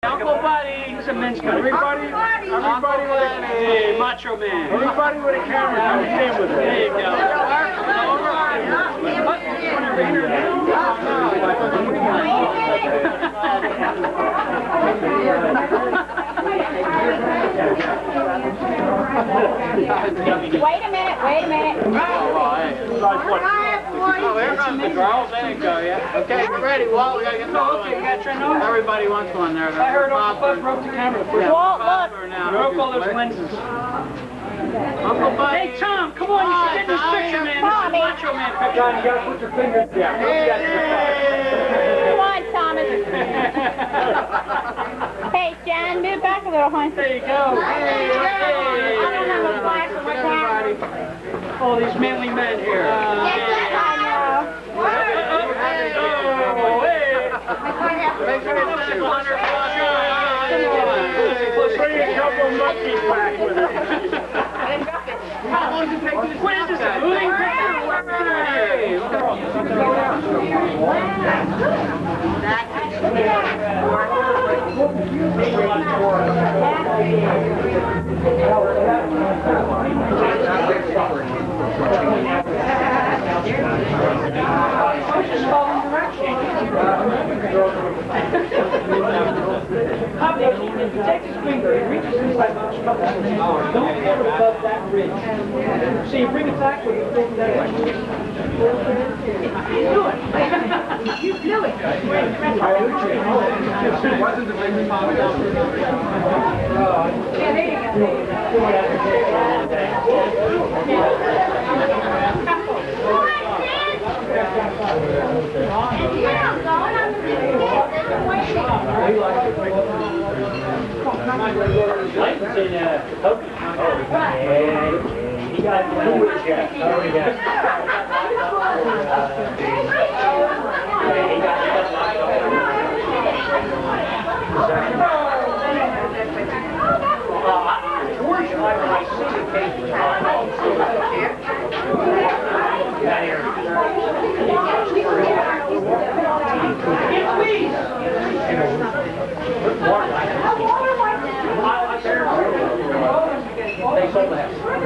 Uncle Buddy. It's a men's country. Everybody with a Hey, Macho Man. Everybody with a camera, come stand with it. There you go. Wait a minute. Oh, here comes the girls. There you go, yeah. Okay, we're ready, Walt. We gotta get Okay, you got your nose? Everybody wants one there. I heard Uncle Bud broke the camera. Walt, look. Broke all those lenses. Uncle Bud. Hey, Tom, come on. You should get this picture, man. This is Macho Man picture. John, you gotta put your fingers down. Come on, Thomas. Hey, Jan, move back a little, hon. There you go. Hey, I don't have a flash on my camera. All these manly men here. I know. Make sure it's 100 Bring a couple monkeys back with it. What is this? A moving picture? Take his finger, he reaches inside about a couple of hours. Don't get above that ridge. So you bring it back with you think that way. You do it. You do it. Wasn't the big Yeah, there you They sold the house.